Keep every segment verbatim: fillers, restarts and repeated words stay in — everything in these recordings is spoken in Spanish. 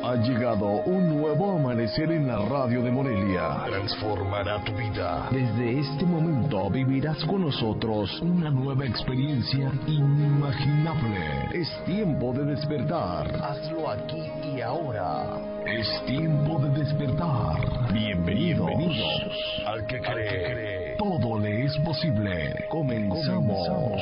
Ha llegado un nuevo amanecer en la radio de Morelia. Transformará tu vida. Desde este momento vivirás con nosotros una nueva experiencia inimaginable. Es tiempo de despertar. Hazlo aquí y ahora. Es tiempo de despertar. Bienvenidos, Bienvenidos al que cree. Al que cree. Todo le es posible. Comenzamos. Comenzamos.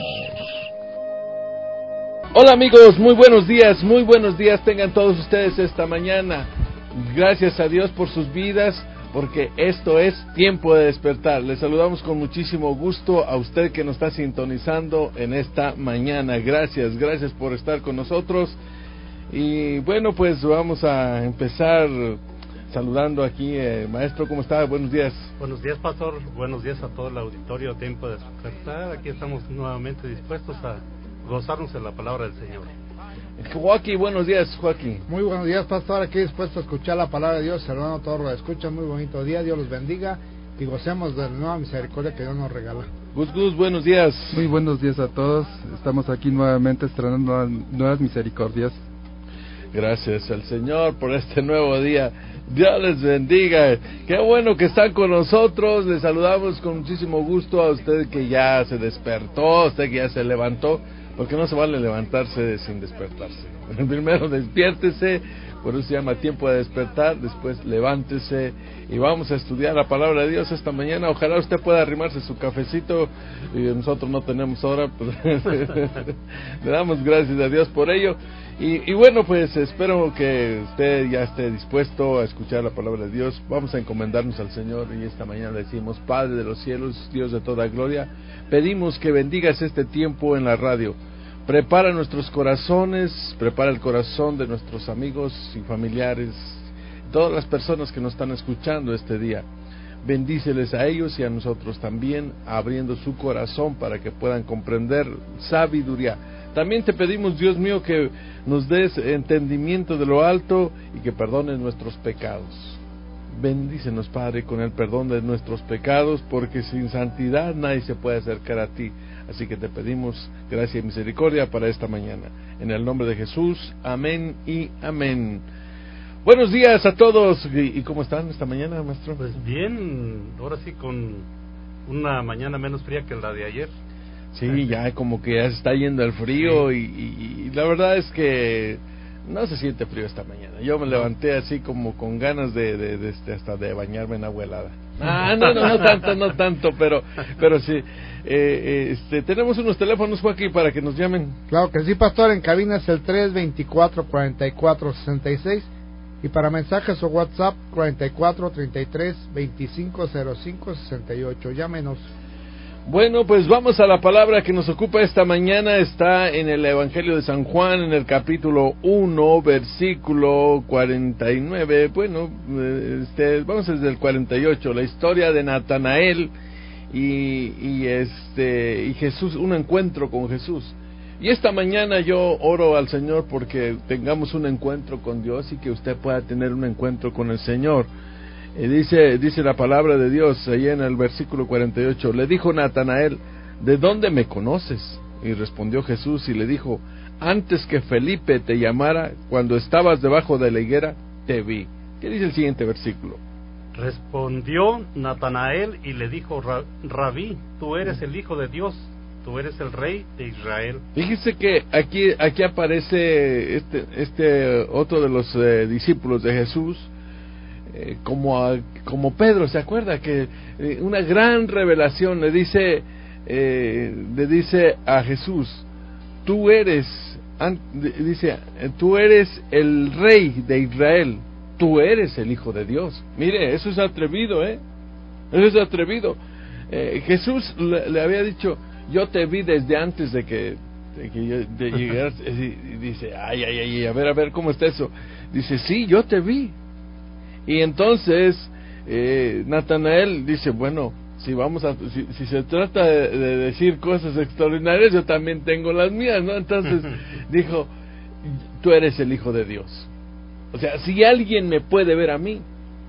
Hola amigos, muy buenos días, muy buenos días tengan todos ustedes esta mañana. Gracias a Dios por sus vidas, porque esto es tiempo de despertar. Les saludamos con muchísimo gusto a usted que nos está sintonizando en esta mañana. Gracias, gracias por estar con nosotros. Y bueno, pues vamos a empezar saludando aquí, eh, maestro, ¿cómo está? Buenos días. Buenos días, pastor, buenos días a todo el auditorio, tiempo de despertar. Aquí estamos nuevamente dispuestos a gozarnos en la palabra del Señor. Joaquín, buenos días, Joaquín. Muy buenos días, pastor, aquí dispuesto a escuchar la palabra de Dios, hermano, todos lo escuchan, muy bonito día, Dios los bendiga y gocemos de la nueva misericordia que Dios nos regala. Gus Gus, buenos días. Muy buenos días a todos, estamos aquí nuevamente estrenando nuevas misericordias. Gracias al Señor por este nuevo día. Dios les bendiga. Qué bueno que están con nosotros. Les saludamos con muchísimo gusto a usted que ya se despertó, a usted que ya se levantó, porque no se vale levantarse sin despertarse. Primero despiértese, por eso se llama tiempo de despertar. Después levántese y vamos a estudiar la palabra de Dios esta mañana. Ojalá usted pueda arrimarse su cafecito, y nosotros no tenemos hora, pues le damos gracias a Dios por ello. Y, y bueno, pues espero que usted ya esté dispuesto a escuchar la palabra de Dios. Vamos a encomendarnos al Señor y esta mañana le decimos: Padre de los cielos, Dios de toda gloria, pedimos que bendigas este tiempo en la radio. Prepara nuestros corazones, prepara el corazón de nuestros amigos y familiares, todas las personas que nos están escuchando este día. Bendíceles a ellos y a nosotros también, abriendo su corazón para que puedan comprender sabiduría. También te pedimos, Dios mío, que nos des entendimiento de lo alto y que perdones nuestros pecados. Bendícenos, Padre, con el perdón de nuestros pecados, porque sin santidad nadie se puede acercar a ti. Así que te pedimos gracia y misericordia para esta mañana. En el nombre de Jesús, amén y amén. Buenos días a todos. ¿Y cómo están esta mañana, maestro? Pues bien, ahora sí con una mañana menos fría que la de ayer. Sí, ya como que ya se está yendo el frío, sí. y, y, y la verdad es que no se siente frío esta mañana. Yo me levanté así como con ganas de, de, de, de hasta de bañarme en agua helada. Ah, no, no, no tanto, no tanto, pero, pero sí. Eh, este, tenemos unos teléfonos, Joaquín, para que nos llamen. Claro que sí, pastor, en cabina es el tres veinticuatro, cuarenta y cuatro, sesenta y seis y para mensajes o WhatsApp cuarenta y cuatro, treinta y tres, veinticinco, cero cinco, sesenta y ocho. Llámenos. Bueno, pues vamos a la palabra que nos ocupa esta mañana. Está en el Evangelio de San Juan, en el capítulo uno, versículo cuarenta y nueve. Bueno, este, vamos desde el cuarenta y ocho, la historia de Natanael y, y este y Jesús, un encuentro con Jesús. Y esta mañana yo oro al Señor porque tengamos un encuentro con Dios y que usted pueda tener un encuentro con el Señor. Y dice, dice la palabra de Dios ahí en el versículo cuarenta y ocho, le dijo Natanael: ¿de dónde me conoces? Y respondió Jesús y le dijo: antes que Felipe te llamara, cuando estabas debajo de la higuera, te vi. ¿Qué dice el siguiente versículo? Respondió Natanael y le dijo: Rabí, tú eres el Hijo de Dios, tú eres el Rey de Israel. Fíjese que aquí, aquí aparece este, este otro de los eh, discípulos de Jesús, Eh, como a, como Pedro, ¿se acuerda? Que eh, una gran revelación le dice eh, le dice a Jesús: tú eres an, dice tú eres el Rey de Israel, tú eres el Hijo de Dios. Mire, eso es atrevido, eh eso es atrevido. eh, Jesús le, le había dicho: yo te vi desde antes de que de que yo, de llegar. Y dice: ay, ay, ay, a ver, a ver, ¿cómo está eso? Dice: sí, yo te vi. Y entonces eh, Natanael dice: bueno, si vamos a si, si se trata de, de decir cosas extraordinarias, yo también tengo las mías, ¿no? Entonces dijo: tú eres el Hijo de Dios. O sea, si alguien me puede ver a mí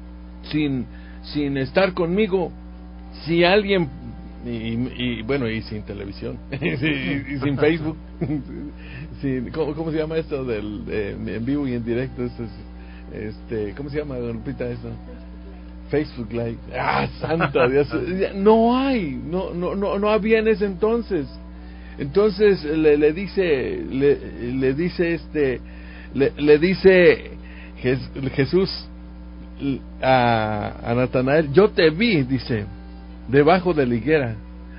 sin sin estar conmigo, si alguien y, y bueno, y sin televisión y, y sin Facebook, sin, ¿cómo, ¿cómo se llama esto del eh, en vivo y en directo? Esto es, este, ¿cómo se llama, Lupita, eso? Facebook Live. Ah, santo Dios. No hay, no, no, no, no había en ese entonces. Entonces le, le dice, le, le dice este, le, le dice Jesús a, a Natanael, yo te vi, dice, debajo de la higuera.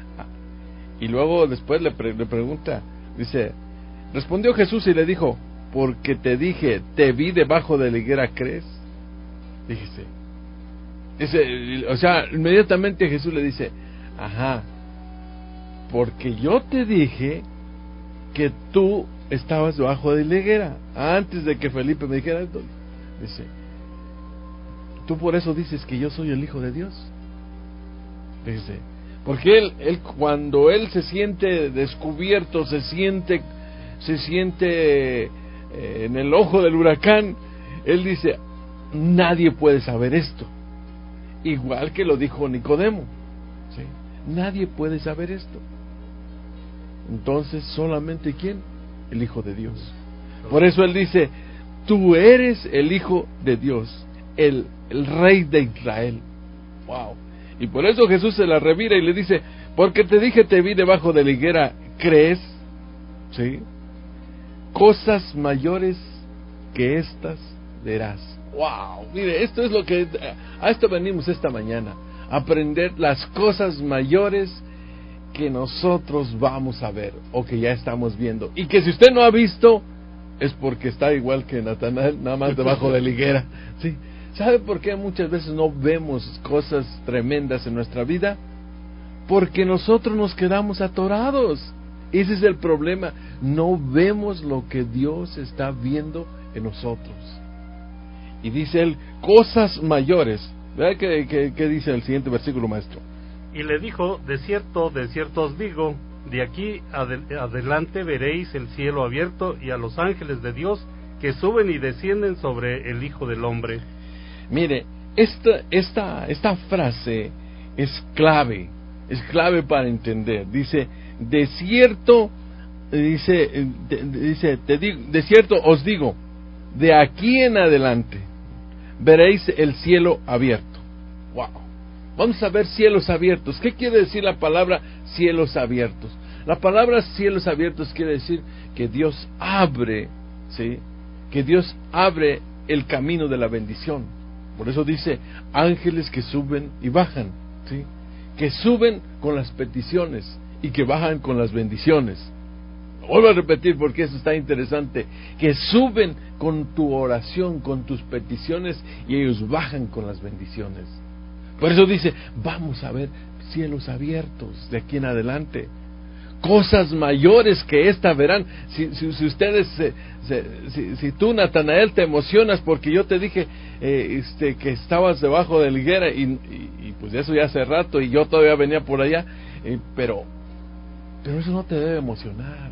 Y luego después le, pre, le pregunta, dice, respondió Jesús y le dijo, porque te dije, te vi debajo de la higuera, ¿crees? Díjese. Dice, o sea, inmediatamente Jesús le dice, ajá, porque yo te dije que tú estabas debajo de la higuera, antes de que Felipe me dijera esto. Dice, tú por eso dices que yo soy el Hijo de Dios. Dice, porque él, él cuando él se siente descubierto, se siente, se siente eh, en el ojo del huracán, él dice, nadie puede saber esto. Igual que lo dijo Nicodemo, ¿sí? Nadie puede saber esto. Entonces, solamente ¿quién? El Hijo de Dios. Por eso él dice, tú eres el Hijo de Dios, el, el Rey de Israel. Wow. Y por eso Jesús se la revira y le dice, porque te dije, te vi debajo de la higuera, ¿crees? ¿Sí? Cosas mayores que estas verás. Wow, mire, esto es lo que, a esto venimos esta mañana, aprender las cosas mayores que nosotros vamos a ver, o que ya estamos viendo, y que si usted no ha visto, es porque está igual que Natanael, nada más debajo de la higuera, ¿sí? ¿Sabe por qué muchas veces no vemos cosas tremendas en nuestra vida? Porque nosotros nos quedamos atorados, ese es el problema, no vemos lo que Dios está viendo en nosotros. Y dice él, cosas mayores. ¿Verdad? ¿Qué, qué, qué dice el siguiente versículo, maestro? Y le dijo, de cierto, de cierto os digo, de aquí adel adelante veréis el cielo abierto y a los ángeles de Dios que suben y descienden sobre el Hijo del Hombre. Mire, esta, esta, esta frase es clave, es clave para entender. Dice, de cierto, dice, de, dice, te digo, de cierto os digo, de aquí en adelante veréis el cielo abierto. Wow. Vamos a ver cielos abiertos. ¿Qué quiere decir la palabra cielos abiertos? La palabra cielos abiertos quiere decir que Dios abre, ¿sí? Que Dios abre el camino de la bendición. Por eso dice ángeles que suben y bajan, ¿sí? Que suben con las peticiones y que bajan con las bendiciones. Vuelvo a repetir porque eso está interesante, que suben con tu oración, con tus peticiones, y ellos bajan con las bendiciones. Por eso dice, vamos a ver cielos abiertos de aquí en adelante, cosas mayores que esta verán. Si, si, si ustedes, se, se, si, si tú, Natanael, te emocionas porque yo te dije eh, este, que estabas debajo de la higuera, y, y, y pues eso ya hace rato, y yo todavía venía por allá, eh, pero, pero eso no te debe emocionar.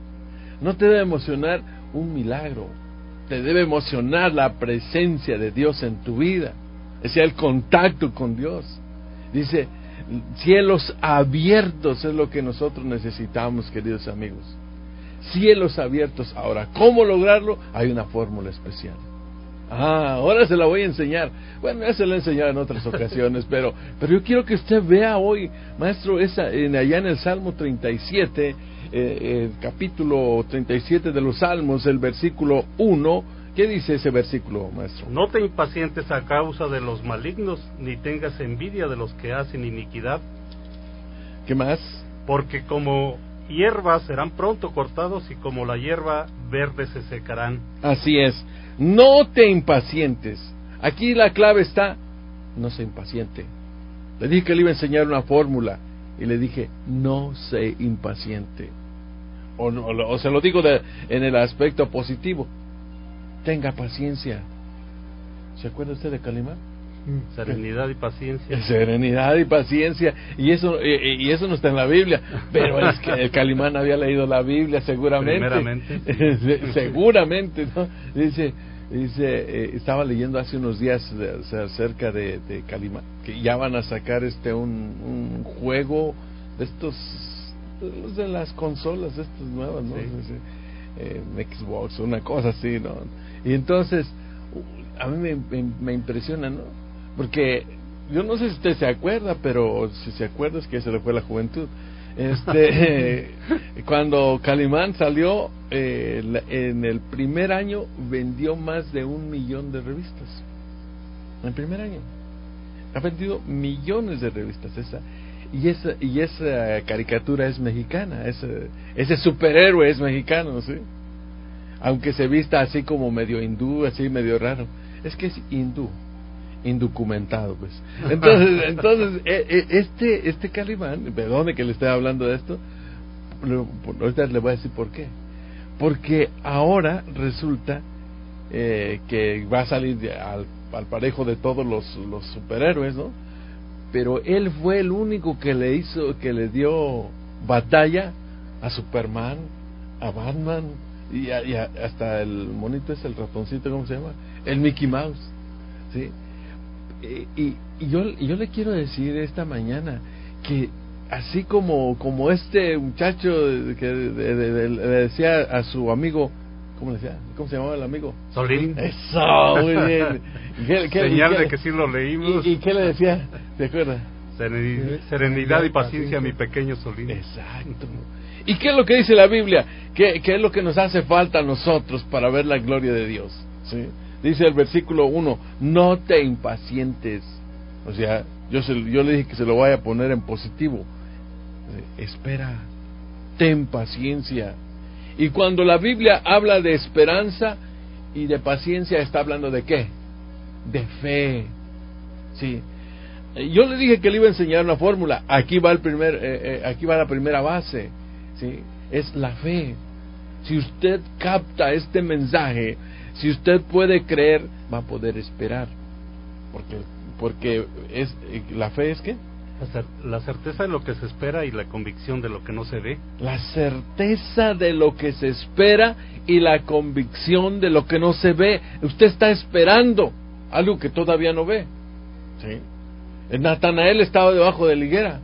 No te debe emocionar un milagro, te debe emocionar la presencia de Dios en tu vida, es el contacto con Dios. Dice, cielos abiertos es lo que nosotros necesitamos, queridos amigos. Cielos abiertos. Ahora, ¿cómo lograrlo? Hay una fórmula especial. Ah, ahora se la voy a enseñar. Bueno, ya se la he enseñado en otras ocasiones, pero, pero yo quiero que usted vea hoy, maestro, esa, en, allá en el Salmo treinta y siete, eh, el capítulo treinta y siete de los Salmos, el versículo uno. ¿Qué dice ese versículo, maestro? No te impacientes a causa de los malignos, ni tengas envidia de los que hacen iniquidad. ¿Qué más? Porque como hierbas serán pronto cortados, y como la hierba verde se secarán. Así es. No te impacientes. Aquí la clave está, no se impaciente. Le dije que le iba a enseñar una fórmula, y le dije, no se impaciente. O, o, o se lo digo de, en el aspecto positivo. Tenga paciencia. ¿Se acuerda usted de Calimán? Serenidad y paciencia. Serenidad y paciencia. Y eso y, y eso no está en la Biblia. Pero es que el Calimán había leído la Biblia seguramente. Primeramente. Sí. Seguramente, ¿no? Dice, dice eh, estaba leyendo hace unos días de, acerca de, de Calimán, que ya van a sacar este un, un juego de estos, de, los de las consolas estas nuevas, ¿no? Sí. Eh, Xbox, una cosa así, ¿no? Y entonces a mí me, me, me impresiona, ¿no? Porque yo no sé si usted se acuerda, pero si se acuerda es que se le fue la juventud. Este, cuando Calimán salió, eh, en el primer año vendió más de un millón de revistas. En el primer año ha vendido millones de revistas esa. Y esa, y esa caricatura es mexicana, ese, ese superhéroe es mexicano, ¿sí? Aunque se vista así como medio hindú, así medio raro, es que es hindú, indocumentado, pues. Entonces, entonces este este Calimán, perdone que le esté hablando de esto, ahorita le voy a decir por qué. Porque ahora resulta eh, que va a salir al, al parejo de todos los, los superhéroes, ¿no? Pero él fue el único que le hizo, que le dio batalla a Superman, a Batman, y, a, y a, hasta el monito es el ratoncito, ¿cómo se llama? El Mickey Mouse, ¿sí? Y, y, y yo y yo le quiero decir esta mañana que así como como este muchacho que de, de, de, le decía a su amigo, ¿cómo le decía? ¿Cómo se llamaba el amigo? Solín. Eso, muy bien. ¿Qué, qué, Señal qué, de que sí lo leímos. ¿Y, y qué le decía? ¿Te acuerdas? Serenidad, serenidad y paciencia, mi pequeño Solín. Exacto. ¿Y qué es lo que dice la Biblia? ¿Qué, qué es lo que nos hace falta a nosotros para ver la gloria de Dios? ¿Sí? Dice el versículo uno, no te impacientes. O sea, yo, se, yo le dije que se lo vaya a poner en positivo. Espera, ten paciencia. Y cuando la Biblia habla de esperanza y de paciencia, está hablando de ¿qué? De fe. Sí. Yo le dije que le iba a enseñar una fórmula. Aquí va el primer, eh, eh, aquí va la primera base. Sí. Es la fe. Si usted capta este mensaje, si usted puede creer, va a poder esperar. Porque, porque es la fe es ¿qué? La certeza de lo que se espera y la convicción de lo que no se ve. La certeza de lo que se espera y la convicción de lo que no se ve. Usted está esperando algo que todavía no ve. ¿Sí? Natanael estaba debajo de la higuera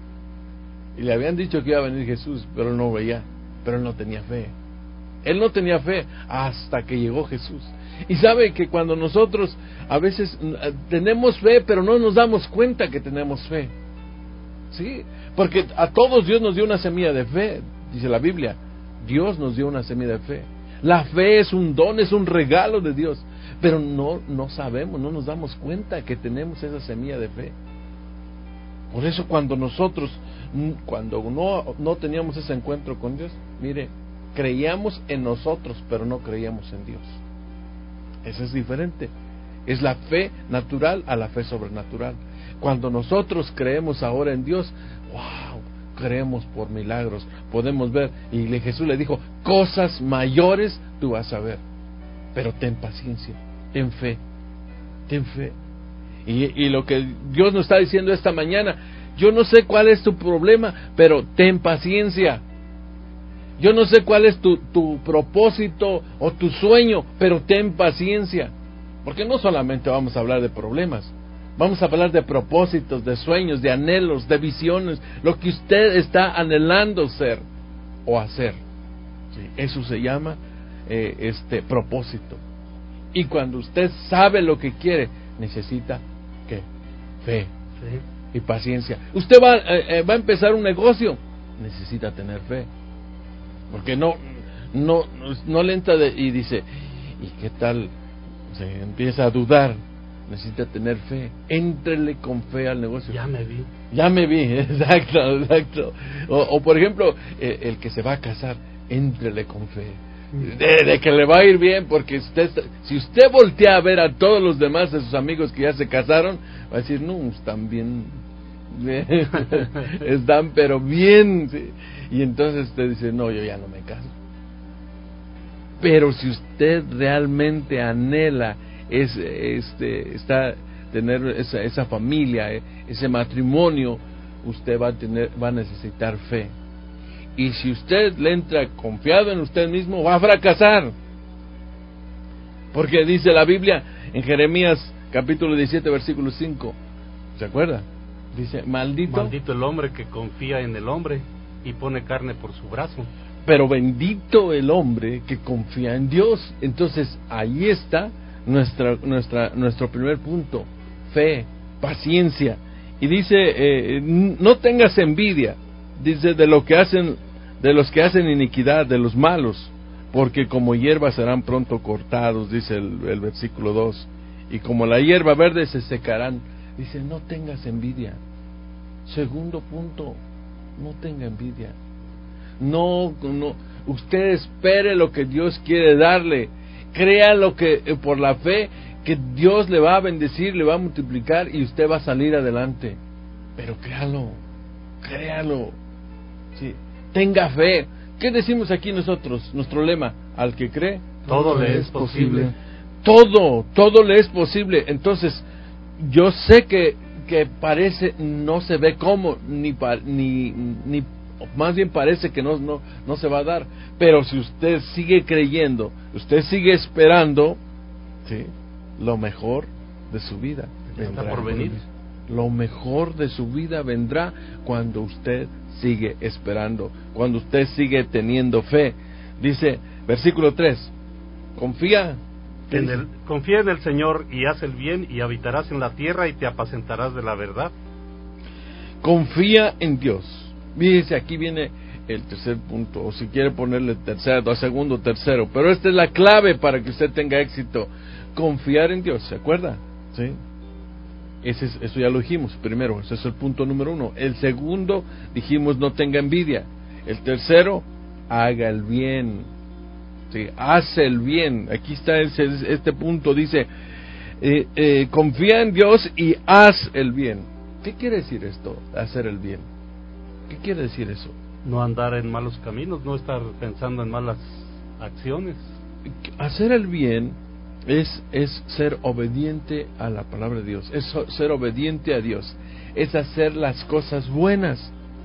y le habían dicho que iba a venir Jesús, pero él no veía, pero él no tenía fe. Él no tenía fe hasta que llegó Jesús. Y sabe que cuando nosotros a veces tenemos fe, pero no nos damos cuenta que tenemos fe. ¿Sí? Porque a todos Dios nos dio una semilla de fe, dice la Biblia. Dios nos dio una semilla de fe. La fe es un don, es un regalo de Dios. Pero no, no sabemos, no nos damos cuenta que tenemos esa semilla de fe. Por eso cuando nosotros, cuando no, no teníamos ese encuentro con Dios, mire, creíamos en nosotros, pero no creíamos en Dios. Eso es diferente. Es la fe natural a la fe sobrenatural. Cuando nosotros creemos ahora en Dios, wow, creemos por milagros, podemos ver. Y Jesús le dijo, cosas mayores tú vas a ver, pero ten paciencia, ten fe, ten fe. Y, y lo que Dios nos está diciendo esta mañana, yo no sé cuál es tu problema, pero ten paciencia. Yo no sé cuál es tu, tu propósito o tu sueño, pero ten paciencia. Porque no solamente vamos a hablar de problemas, vamos a hablar de propósitos, de sueños, de anhelos, de visiones, lo que usted está anhelando ser o hacer. ¿Sí? Eso se llama eh, este propósito. Y cuando usted sabe lo que quiere, necesita ¿qué? Fe sí. y paciencia. Usted va, eh, va a empezar un negocio, necesita tener fe. Porque no no no le entra de, y dice, ¿y qué tal? Se empieza a dudar. Necesita tener fe. Éntrele con fe al negocio. Ya me vi. Ya me vi, exacto, exacto. O, o por ejemplo, el, el que se va a casar, éntrele con fe. De, de que le va a ir bien, porque usted, si usted voltea a ver a todos los demás de sus amigos que ya se casaron, va a decir, no, están bien, están pero bien, ¿sí? Y entonces usted dice, no, yo ya no me caso. Pero si usted realmente anhela es, este, está, tener esa, esa familia, ese matrimonio, usted va a tener, va a necesitar fe. Y si usted le entra confiado en usted mismo, va a fracasar. Porque dice la Biblia en Jeremías capítulo diecisiete versículo cinco, ¿se acuerda? Dice, maldito maldito el hombre que confía en el hombre y pone carne por su brazo. Pero bendito el hombre que confía en Dios. Entonces ahí está nuestra, nuestra, nuestro primer punto, fe, paciencia. Y dice, eh, no tengas envidia, dice, de lo que hacen, de los que hacen iniquidad, de los malos, porque como hierba serán pronto cortados, dice el, el versículo dos, y como la hierba verde se secarán. Dice, no tengas envidia. Segundo punto, no tenga envidia. No, no, usted espere lo que Dios quiere darle. Crea lo que, eh, por la fe, que Dios le va a bendecir, le va a multiplicar y usted va a salir adelante. Pero créalo, créalo. Sí. Tenga fe. ¿Qué decimos aquí nosotros? Nuestro lema, al que cree, todo, todo le es posible. posible. Todo, todo le es posible. Entonces, yo sé que, que parece, no se ve cómo, ni, ni, ni más bien parece que no, no, no se va a dar. Pero si usted sigue creyendo, usted sigue esperando, ¿sí?, lo mejor de su vida vendrá. Está por venir. Lo mejor de su vida vendrá cuando usted sigue esperando, cuando usted sigue teniendo fe. Dice, versículo tres, confía. En el, confía en el Señor y haz el bien y habitarás en la tierra y te apacentarás de la verdad. Confía en Dios. Fíjese, aquí viene el tercer punto, o si quiere ponerle tercero, segundo, tercero, pero esta es la clave para que usted tenga éxito. Confiar en Dios, ¿se acuerda? ¿Sí? Ese es, eso ya lo dijimos primero, ese es el punto número uno. El segundo, dijimos, no tenga envidia. El tercero, haga el bien. Sí, hace el bien. Aquí está ese, este punto, dice, eh, eh, confía en Dios y haz el bien. ¿Qué quiere decir esto, hacer el bien? ¿Qué quiere decir eso? No andar en malos caminos, no estar pensando en malas acciones. Hacer el bien es, es ser obediente a la palabra de Dios, es ser obediente a Dios, es hacer las cosas buenas.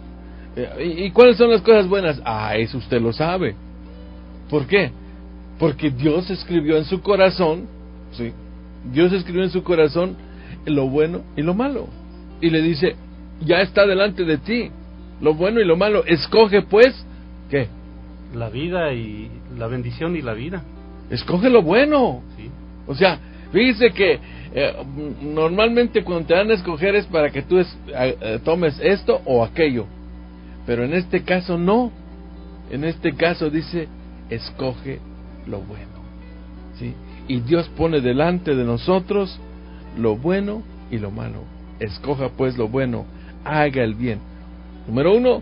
¿Y, y cuáles son las cosas buenas? Ah, eso usted lo sabe. ¿Por qué? Porque Dios escribió en su corazón, ¿sí? Dios escribió en su corazón lo bueno y lo malo. Y le dice, ya está delante de ti, lo bueno y lo malo. Escoge pues, ¿qué? La vida y la bendición y la vida. Escoge lo bueno. Sí. O sea, fíjese que eh, normalmente cuando te dan a escoger es para que tú es, eh, tomes esto o aquello. Pero en este caso no. En este caso dice, escoge lo bueno, ¿sí? Y Dios pone delante de nosotros lo bueno y lo malo. Escoja pues lo bueno, haga el bien. Número uno,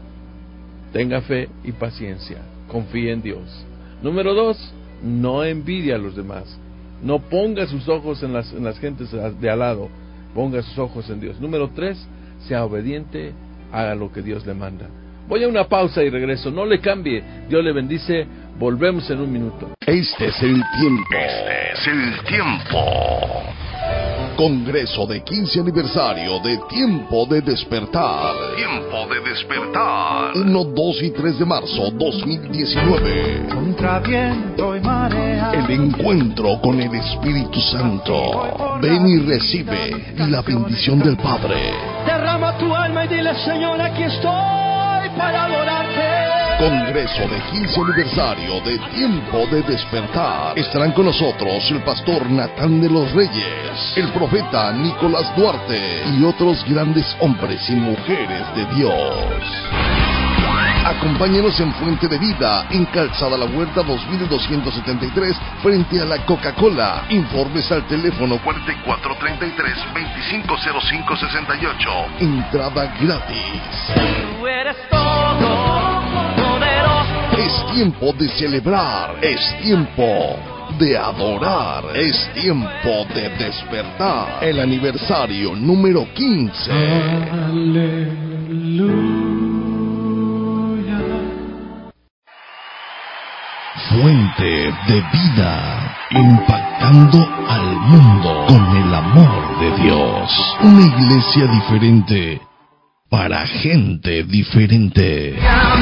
tenga fe y paciencia, confíe en Dios. Número dos, no envidie a los demás. No ponga sus ojos en las, en las gentes de al lado, ponga sus ojos en Dios. Número tres, sea obediente, haga lo que Dios le manda. Voy a una pausa y regreso, no le cambie, Dios le bendice, volvemos en un minuto. Este es el tiempo. Este es el tiempo. Congreso de quince aniversario de Tiempo de Despertar. Tiempo de Despertar. uno, dos y tres de marzo dos mil diecinueve. Contra viento y marea. El encuentro con el Espíritu Santo. Ven y recibe la bendición del Padre. Derrama tu alma y dile, Señor, aquí estoy para adorarte. Congreso de quince aniversario de Tiempo de Despertar. Estarán con nosotros el pastor Natán de los Reyes, el profeta Nicolás Duarte y otros grandes hombres y mujeres de Dios. Acompáñenos en Fuente de Vida, en Calzada La Huerta dos mil doscientos setenta y tres, frente a la Coca-Cola. Informes al teléfono cuatro cuatro tres tres, dos cinco cero cinco seis ocho. Entrada gratis. Tú eres todo poderoso. Es tiempo de celebrar, es tiempo de adorar, es tiempo de despertar. El aniversario número quince. Aleluya. Fuente de Vida, impactando al mundo con el amor de Dios. Una iglesia diferente para gente diferente.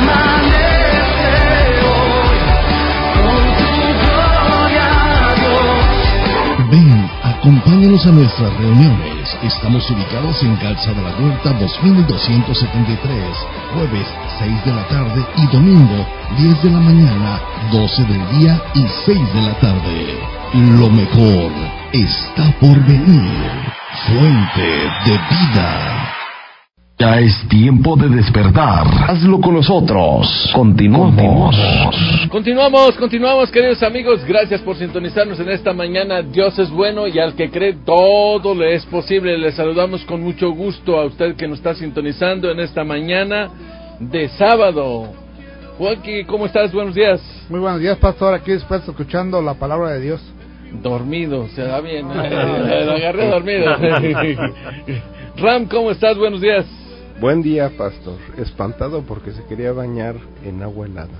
Ven, acompáñanos a nuestras reuniones. Estamos ubicados en Calzada La Huerta dos mil doscientos setenta y tres, jueves seis de la tarde y domingo diez de la mañana, doce del día y seis de la tarde. Lo mejor está por venir. Fuente de vida. Ya es tiempo de despertar. Hazlo con nosotros. Continuamos. Continuamos, continuamos, queridos amigos. Gracias por sintonizarnos en esta mañana. Dios es bueno y al que cree todo le es posible. Les saludamos con mucho gusto a usted que nos está sintonizando en esta mañana de sábado. Joaquín, ¿cómo estás? Buenos días. Muy buenos días, pastor. Aquí después escuchando la palabra de Dios. Dormido, se da bien. Lo agarré dormido. Ram, ¿cómo estás? Buenos días. Buen día, pastor. Espantado porque se quería bañar en agua helada.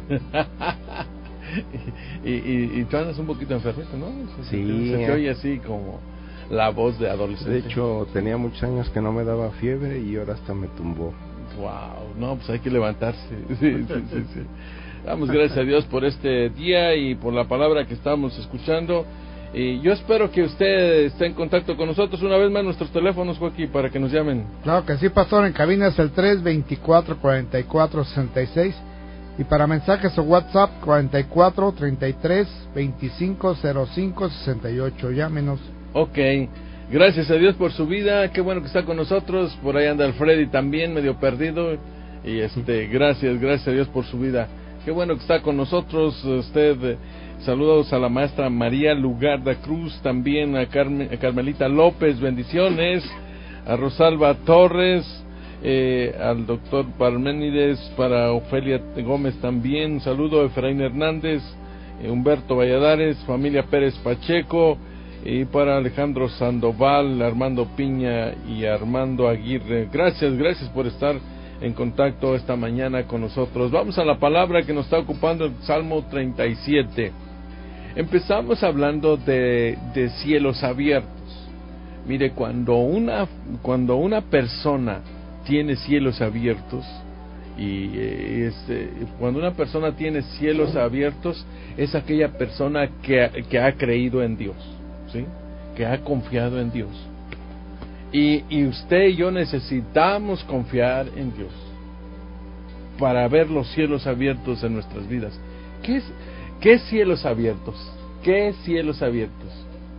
y, y, y tú andas un poquito enfermito, ¿no? Se, Sí. Se te oye así como la voz de adolescente. De hecho, tenía muchos años que no me daba fiebre y ahora hasta me tumbó. Wow, no, pues hay que levantarse. Sí, sí, sí, sí. Damos gracias a Dios por este día y por la palabra que estamos escuchando. Y yo espero que usted esté en contacto con nosotros. Una vez más nuestros teléfonos, Joaquín, para que nos llamen. Claro que sí, pastor. En cabina es el tres veinticuatro, cuarenta y cuatro, sesenta y seis. Y para mensajes o WhatsApp, cuarenta y cuatro, treinta y tres, veinticinco, cero cinco, sesenta y ocho. Llámenos. Ok, gracias a Dios por su vida. Qué bueno que está con nosotros. Por ahí anda el Freddy también, medio perdido. Y este, gracias, gracias a Dios por su vida. Qué bueno que está con nosotros usted. Saludos a la maestra María Lugarda Cruz, también a, Carme, a Carmelita López, bendiciones, a Rosalba Torres, eh, al doctor Parménides, para Ofelia Gómez también, un saludo a Efraín Hernández, eh, Humberto Valladares, familia Pérez Pacheco, y para Alejandro Sandoval, Armando Piña y Armando Aguirre. Gracias, gracias por estar en contacto esta mañana con nosotros. Vamos a la palabra que nos está ocupando el Salmo treinta y siete. Empezamos hablando de, de cielos abiertos. Mire, cuando una cuando una persona tiene cielos abiertos y eh, este, cuando una persona tiene cielos abiertos es aquella persona que, que ha creído en Dios, ¿sí? Que ha confiado en Dios. Y, y usted y yo necesitamos confiar en Dios para ver los cielos abiertos en nuestras vidas. ¿Qué es, qué cielos abiertos? ¿Qué cielos abiertos?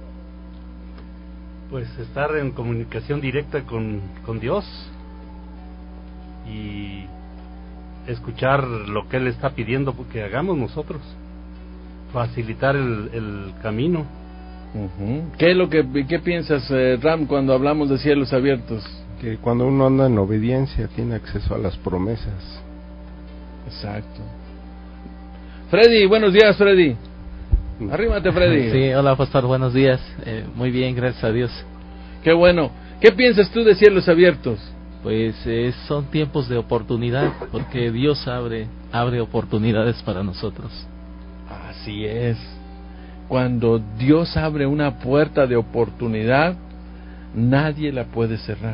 Pues estar en comunicación directa con, con Dios y escuchar lo que Él está pidiendo que hagamos nosotros, facilitar el, el camino. Uh-huh. ¿Qué es lo que qué piensas, eh, Ram, cuando hablamos de cielos abiertos? Que cuando uno anda en obediencia tiene acceso a las promesas. Exacto. Freddy, buenos días, Freddy. Arrímate, Freddy. Sí, hola, pastor, buenos días. Eh, muy bien, gracias a Dios. Qué bueno. ¿Qué piensas tú de cielos abiertos? Pues eh, son tiempos de oportunidad, porque Dios abre abre oportunidades para nosotros. Así es. Cuando Dios abre una puerta de oportunidad, nadie la puede cerrar.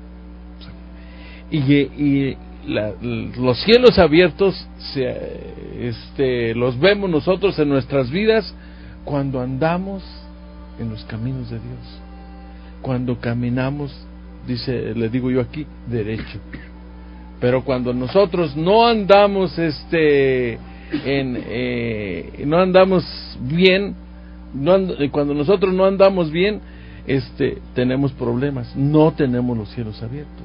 Y, y la, los cielos abiertos se, este, los vemos nosotros en nuestras vidas cuando andamos en los caminos de Dios. Cuando caminamos, dice, le digo yo aquí, derecho. Pero cuando nosotros no andamos, este, en, eh, no andamos bien, no and, cuando nosotros no andamos bien, este, tenemos problemas, no tenemos los cielos abiertos.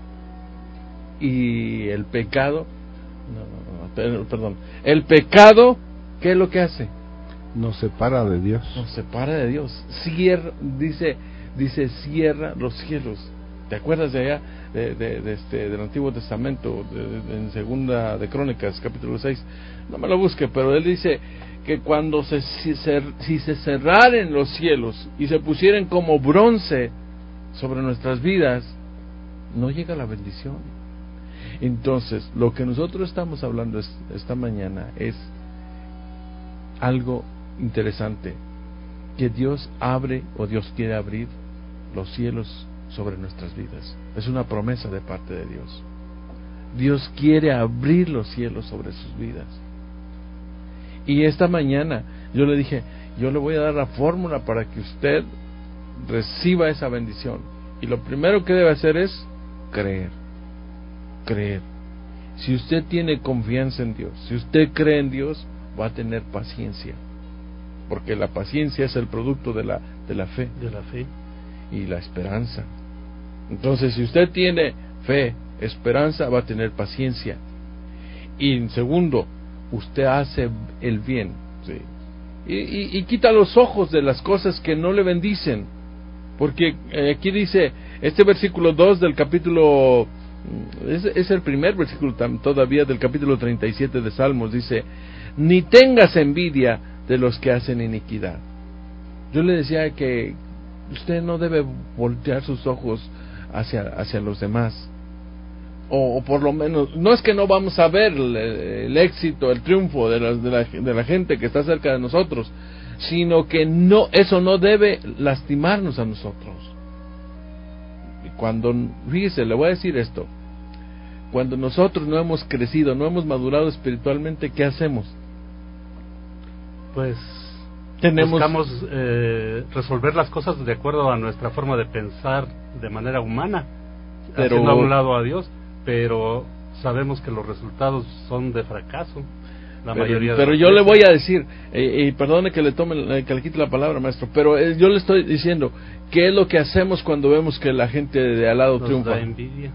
Y el pecado, no, no, no, perdón, el pecado, ¿qué es lo que hace? Nos separa de Dios. Nos separa de Dios. Cierra, dice, dice, cierra los cielos. ¿Te acuerdas de allá, de, de, de este, del Antiguo Testamento, de, de, en Segunda de Crónicas, capítulo seis? No me lo busque, pero él dice que cuando se, si, se, si se cerraren los cielos y se pusieran como bronce sobre nuestras vidas, no llega la bendición. Entonces, lo que nosotros estamos hablando es, esta mañana es algo interesante, que Dios abre o Dios quiere abrir los cielos sobre nuestras vidas. Es una promesa de parte de Dios. Dios quiere abrir los cielos sobre sus vidas. Y esta mañana yo le dije, yo le voy a dar la fórmula para que usted reciba esa bendición. Y lo primero que debe hacer es creer. Creer. Si usted tiene confianza en Dios, si usted cree en Dios, va a tener paciencia. porque la paciencia es el producto de la, de la fe. De la fe. Y la esperanza. Entonces, si usted tiene fe, esperanza, va a tener paciencia. Y en segundo, usted hace el bien, ¿sí? y, y, y quita los ojos de las cosas que no le bendicen, porque eh, aquí dice, este versículo dos del capítulo, es, es el primer versículo todavía del capítulo treinta y siete de Salmos, dice, ni tengas envidia de los que hacen iniquidad. Yo le decía que usted no debe voltear sus ojos hacia, hacia los demás, o, o por lo menos, no es que no vamos a ver el, el éxito, el triunfo de la, de, la, de la gente que está cerca de nosotros, sino que no, eso no debe lastimarnos a nosotros. Y cuando, fíjese, le voy a decir esto, cuando nosotros no hemos crecido, no hemos madurado espiritualmente, ¿qué hacemos? Pues tenemos buscamos eh, resolver las cosas de acuerdo a nuestra forma de pensar de manera humana, pero, haciendo a un lado a Dios, pero sabemos que los resultados son de fracaso, la pero, mayoría de pero yo veces. Le voy a decir, eh, y perdone que le tome, que le quite la palabra, maestro, pero eh, yo le estoy diciendo, ¿qué es lo que hacemos cuando vemos que la gente de al lado Nos triunfa? Da envidia.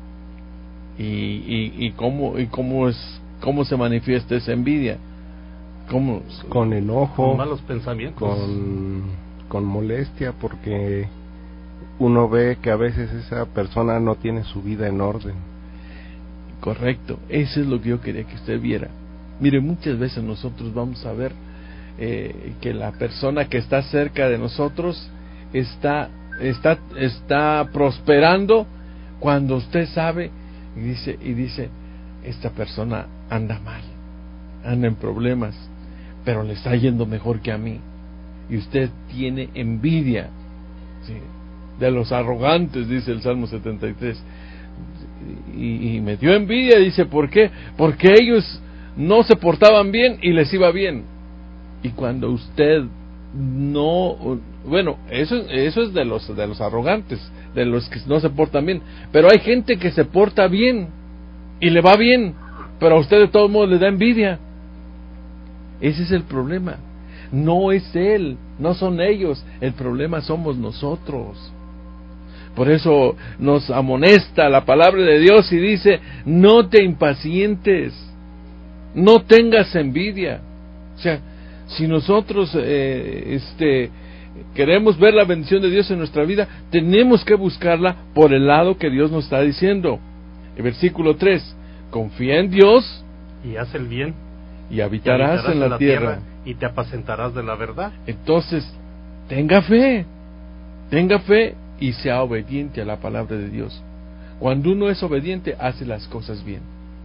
Y, y, y cómo y cómo es cómo se manifiesta esa envidia. ¿Cómo? Con enojo, con malos pensamientos, con, con molestia, porque uno ve que a veces esa persona no tiene su vida en orden. Correcto, eso es lo que yo quería que usted viera. Mire, muchas veces nosotros vamos a ver eh, que la persona que está cerca de nosotros está está está prosperando cuando usted sabe y dice y dice esta persona anda mal, anda en problemas, pero le está yendo mejor que a mí, y usted tiene envidia, ¿sí?, de los arrogantes, dice el Salmo setenta y tres, y, y me dio envidia, dice, ¿por qué? Porque ellos no se portaban bien y les iba bien, y cuando usted no, bueno, eso, eso es de los, de los arrogantes, de los que no se portan bien, pero hay gente que se porta bien y le va bien, pero a usted de todos modos le da envidia. Ese es el problema. No es él, no son ellos, el problema somos nosotros. Por eso nos amonesta la palabra de Dios y dice, no te impacientes, no tengas envidia. O sea, si nosotros eh, este, queremos ver la bendición de Dios en nuestra vida, tenemos que buscarla por el lado que Dios nos está diciendo. El versículo tres, confía en Dios y haz el bien, y habitarás, y habitarás en la, en la tierra, tierra y te apacentarás de la verdad. Entonces, tenga fe, tenga fe y sea obediente a la palabra de Dios. Cuando uno es obediente, hace las cosas bien.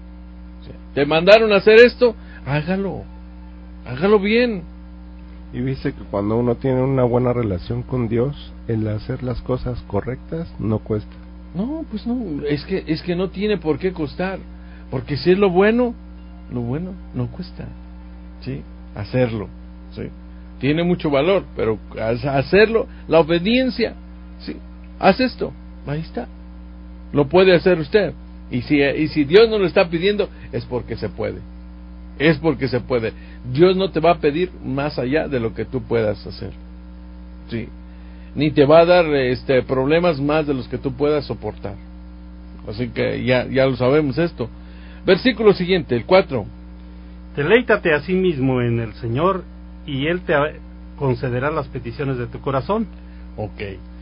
O sea, te mandaron a hacer esto, hágalo, hágalo bien. Y dice que cuando uno tiene una buena relación con Dios, el hacer las cosas correctas no cuesta. No, pues no, es que es que no tiene por qué costar, porque si es lo bueno, lo bueno no cuesta, ¿sí? Hacerlo, ¿sí? Tiene mucho valor, pero hacerlo, la obediencia, ¿sí? Haz esto, ahí está, lo puede hacer usted, y si y si Dios no lo está pidiendo, es porque se puede, es porque se puede. Dios no te va a pedir más allá de lo que tú puedas hacer, ¿sí? Ni te va a dar este problemas más de los que tú puedas soportar. Así que ya, ya lo sabemos esto. Versículo siguiente, el cuatro. Deleítate a sí mismo en el Señor y Él te concederá las peticiones de tu corazón. Ok.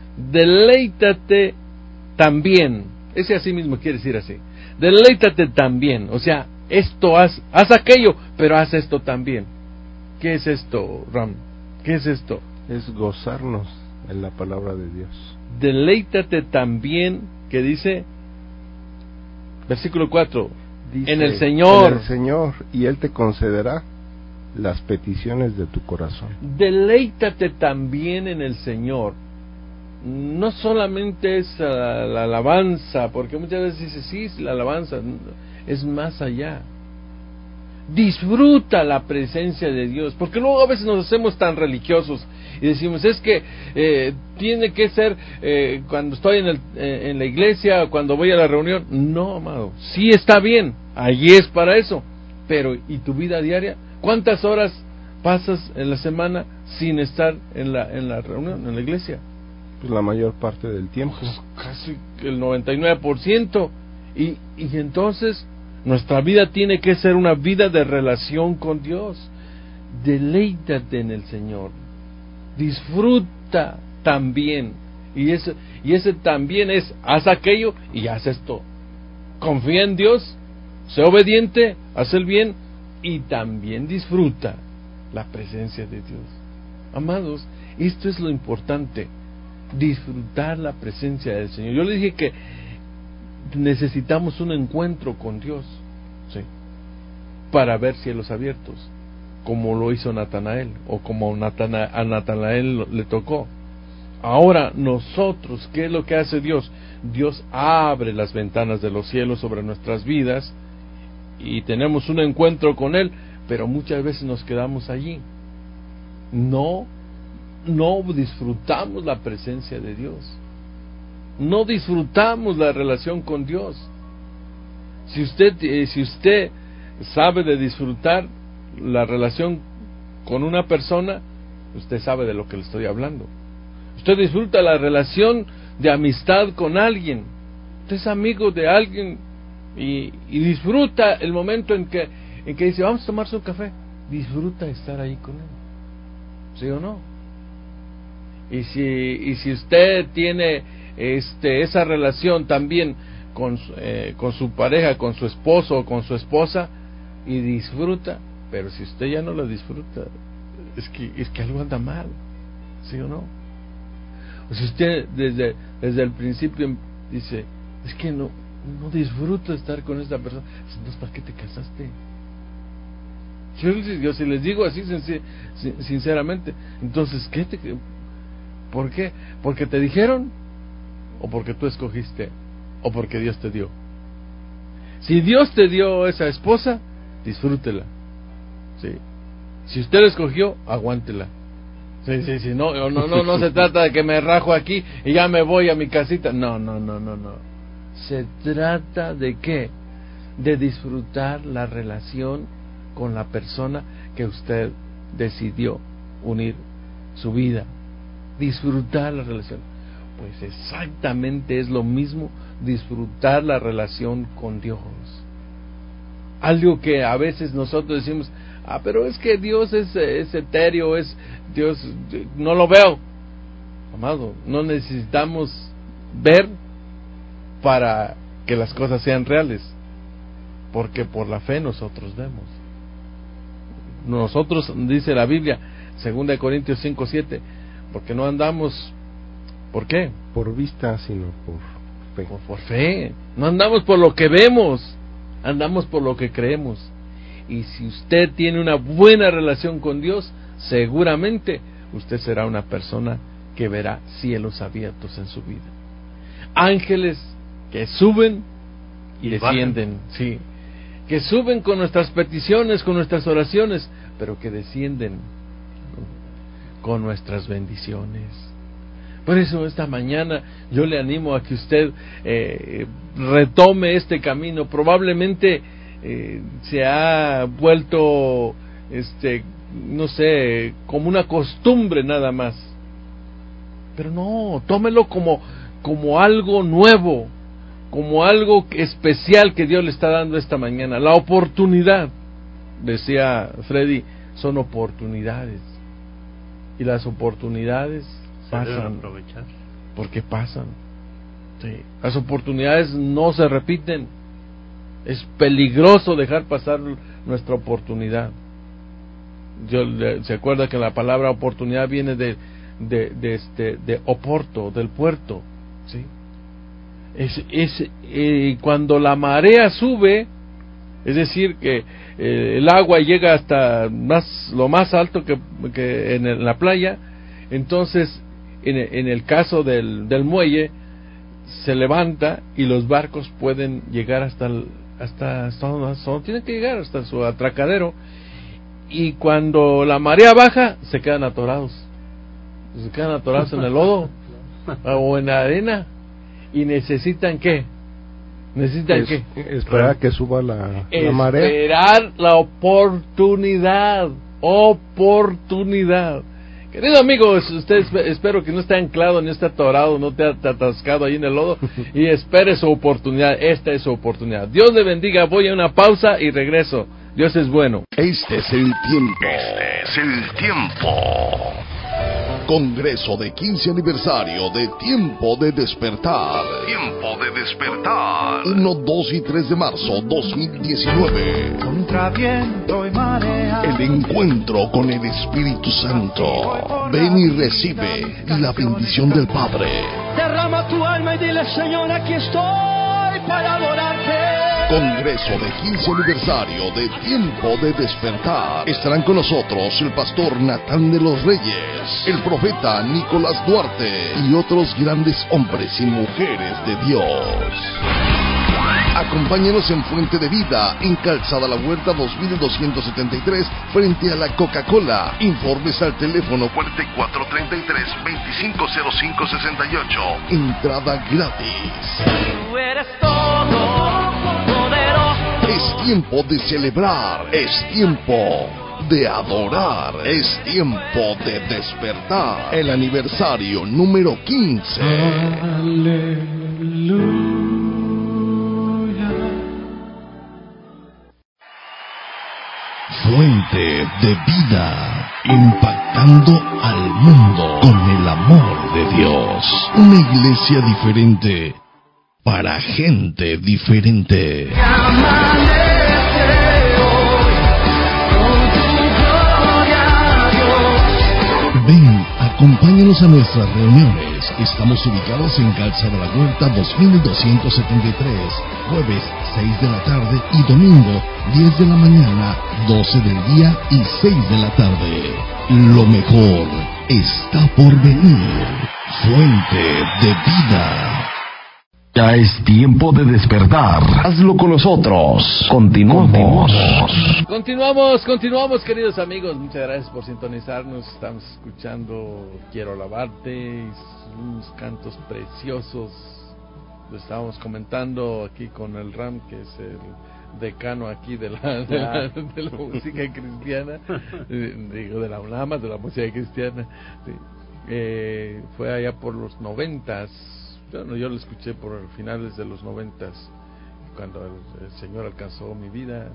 Deleítate también. Ese así mismo quiere decir así. Deleítate también. O sea, esto haz, haz aquello, pero haz esto también. ¿Qué es esto, Ram? ¿Qué es esto? Es gozarnos en la palabra de Dios. Deleítate también, que dice, versículo cuatro, dice, en el Señor. En el Señor, y Él te concederá las peticiones de tu corazón. Deleítate también en el Señor. No solamente es uh, la alabanza, porque muchas veces dice, sí, la alabanza, es más allá. Disfruta la presencia de Dios, porque luego a veces nos hacemos tan religiosos y decimos, es que eh, tiene que ser eh, cuando estoy en, el, eh, en la iglesia, cuando voy a la reunión. No, amado, sí está bien, allí es para eso, pero ¿y tu vida diaria? ¿Cuántas horas pasas en la semana sin estar en la en la reunión, en la iglesia? Pues la mayor parte del tiempo. Pues casi el noventa y nueve por ciento. Y, y entonces nuestra vida tiene que ser una vida de relación con Dios. Deleítate en el Señor. Disfruta también. Y ese, y ese también es, haz aquello y haz esto. Confía en Dios, sé obediente, haz el bien y también disfruta la presencia de Dios. Amados, esto es lo importante, disfrutar la presencia del Señor. Yo le dije que necesitamos un encuentro con Dios, ¿sí?, para ver cielos abiertos, como lo hizo Natanael, o como Natana, a Natanael le tocó. Ahora nosotros, ¿qué es lo que hace Dios? Dios abre las ventanas de los cielos sobre nuestras vidas y tenemos un encuentro con Él, pero muchas veces nos quedamos allí. No, no disfrutamos la presencia de Dios. No disfrutamos la relación con Dios. Si usted, eh, si usted sabe de disfrutar la relación con una persona, usted sabe de lo que le estoy hablando. Usted disfruta la relación de amistad con alguien. Usted es amigo de alguien y, y disfruta el momento en que, en que dice, vamos a tomarse un café. Disfruta estar ahí con él. ¿Sí o no? Y si, y si usted tiene este, esa relación también con, eh, con su pareja, con su esposo o con su esposa, y disfruta, pero si usted ya no la disfruta, es que, es que algo anda mal. ¿Sí o no? O si usted desde, desde el principio dice, es que no, no disfruto estar con esta persona, entonces ¿para qué te casaste? Yo, yo si les digo así sinceramente, entonces ¿qué te, ¿por qué? ¿Porque te dijeron? ¿O porque tú escogiste? ¿O porque Dios te dio? Si Dios te dio esa esposa, disfrútela. ¿Sí? Si usted la escogió, aguántela. Sí, sí, sí, no, no, no, no se trata de que me rajo aquí y ya me voy a mi casita. No, no, no, no, no. Se trata de qué? De disfrutar la relación con la persona que usted decidió unir su vida. Disfrutar la relación. Pues exactamente es lo mismo disfrutar la relación con Dios. Algo que a veces nosotros decimos, ah, pero es que Dios es, es etéreo, es Dios, no lo veo. Amado, no necesitamos ver para que las cosas sean reales, porque por la fe nosotros vemos. Nosotros, dice la Biblia, segunda de Corintios cinco siete, porque no andamos, ¿por qué? Por vista, sino por fe. Por, por fe, no andamos por lo que vemos, andamos por lo que creemos. Y si usted tiene una buena relación con Dios, seguramente usted será una persona que verá cielos abiertos en su vida. Ángeles que suben y, y descienden, bajan. Sí, que suben con nuestras peticiones, con nuestras oraciones, pero que descienden con nuestras bendiciones. Por eso esta mañana yo le animo a que usted eh, retome este camino. Probablemente eh, se ha vuelto, este, no sé, como una costumbre nada más. Pero no, tómelo como, como algo nuevo, como algo especial que Dios le está dando esta mañana. La oportunidad, decía Freddy, son oportunidades. Y las oportunidades pasan, porque pasan. Sí. Las oportunidades no se repiten. Es peligroso dejar pasar nuestra oportunidad. Yo, se acuerda que la palabra oportunidad viene de de, de este de oporto, del puerto, ¿sí? Es, es eh, cuando la marea sube, es decir que eh, el agua llega hasta más lo más alto que, que en, el, en la playa, entonces en, en el caso del, del muelle se levanta y los barcos pueden llegar hasta el, hasta hasta donde, hasta donde tienen que llegar, hasta su atracadero, y cuando la marea baja se quedan atorados, se quedan atorados en el lodo o en la arena. ¿Y necesitan qué? ¿Necesitan es, qué? Esperar que suba la, la marea. Esperar la oportunidad. oportunidad. Querido amigo, usted espero que no esté anclado, ni esté atorado, no esté atascado ahí en el lodo, y espere su oportunidad. Esta es su oportunidad. Dios le bendiga. Voy a una pausa y regreso. Dios es bueno. Este es el tiempo. Este es el tiempo. Congreso de quince aniversario de Tiempo de Despertar. Tiempo de Despertar. uno, dos y tres de marzo dos mil diecinueve. Contra viento y marea. El encuentro con el Espíritu Santo. Ven y recibe la bendición del Padre. Derrama tu alma y dile, Señor, aquí estoy para adorarte. Congreso de quince aniversario de Tiempo de Despertar. Estarán con nosotros el pastor Natán de los Reyes, el profeta Nicolás Duarte y otros grandes hombres y mujeres de Dios. Acompáñenos en Fuente de Vida, en Calzada La Huerta dos mil doscientos setenta y tres, frente a la Coca-Cola. Informes al teléfono cuarenta y cuatro treinta y tres, veinticinco cero cinco sesenta y ocho. Entrada gratis. Tú eres todo poderoso. Es tiempo de celebrar, es tiempo de adorar, es tiempo de despertar. El aniversario número quince. Aleluya. Fuente de Vida, impactando al mundo con el amor de Dios. Una iglesia diferente para gente diferente. Ven, acompáñanos a nuestras reuniones. Estamos ubicados en Calzada La Huerta dos mil doscientos setenta y tres, jueves seis de la tarde y domingo diez de la mañana, doce del día y seis de la tarde. Lo mejor está por venir. Fuente de Vida. Ya es tiempo de despertar. Hazlo con nosotros. Continuamos. Continuamos, continuamos, queridos amigos. Muchas gracias por sintonizarnos. Estamos escuchando Quiero Alabarte, unos cantos preciosos. Lo estábamos comentando aquí con el Ram, que es el decano aquí de la, de la, de la música cristiana. Digo, de la UNAM, de la música cristiana. Sí. Eh, fue allá por los noventas. Bueno, yo lo escuché por finales de los noventas, cuando el, el Señor alcanzó mi vida,